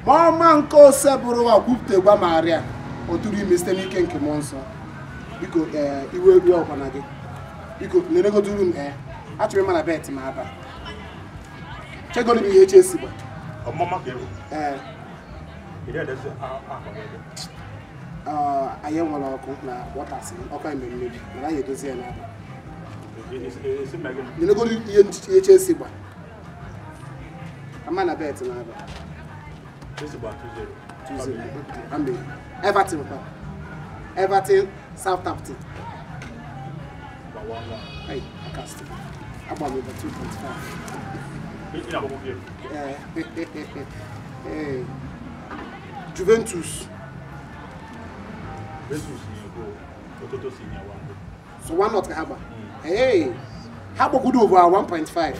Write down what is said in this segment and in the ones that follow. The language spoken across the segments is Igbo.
Mama nko seburu wa kwupute gwa Maria oturu ime site n'ike nke mmụọ nsọ. Biko iwe egwu ọkwa na gị. Biko nerego duru m achọrọ ịma na bet ma aba. Chegolo m ihe Chelsea gba. Mama ka ewu. Ire adese anyị nwere ọkụ na watasị ọkụ ime mmebi mana anyị edozi ya n'aba. Nerego ihe Chelsea gba. Ama na bet ma aba. Chelsea gba 2-0. Everton, Southampton. Hey, I can't stay. I'm about 2.5. Juventus. So one not Haba. Hey, how about good over 1.5?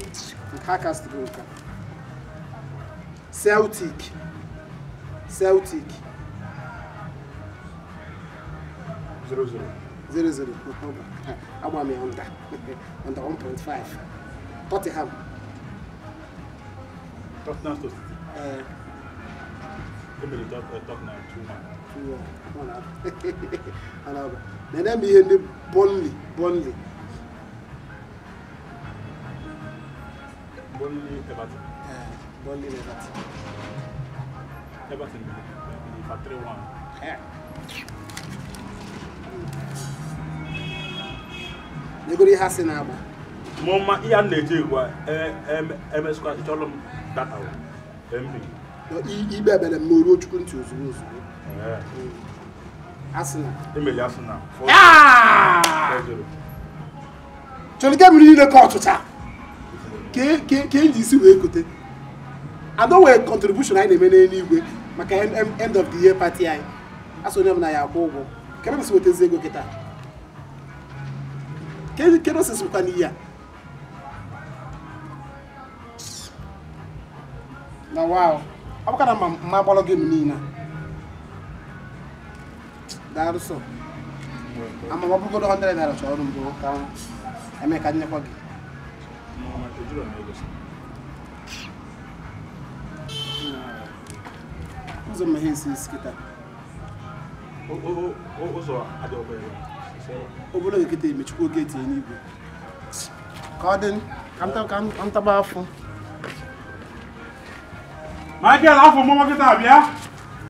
Celtic. 0-0. I want me under 1.5. Tottenham. Tottenham to Tottenham 2-1. Then be in the Burnley. Everton. Burnley Everton. Everton for 3-1. Negori hasi na agba. Mama iya na-eje igwa MS kwa chọrọ m data o. MB. No ibe bele moro chukwu nti ozugbo. Arsenal. Emeli Arsenal. Chọrọ game ni le court cha. Ke njisi wee kote. I know where contribution I na-eme n'eluigwe maka end of the year party anyị. Aso nem na ya akwụ ụgwọ. Kebe m si wetezi ego kịta. Kedo se kwa ni ya. Na wow. Abụka na mma gbọrọ game niile. Daarụ so. Ama mabugodo 100 naira chọrọ mbụ ka Emeka nyekwa gị. Ụzọ ma hesi kita. Ụzọ adị obere. Obodo gekete emechukwu gate n'igwe. Ka ọ dị ka ntaba afọ. Michael afọ mama kita abịa.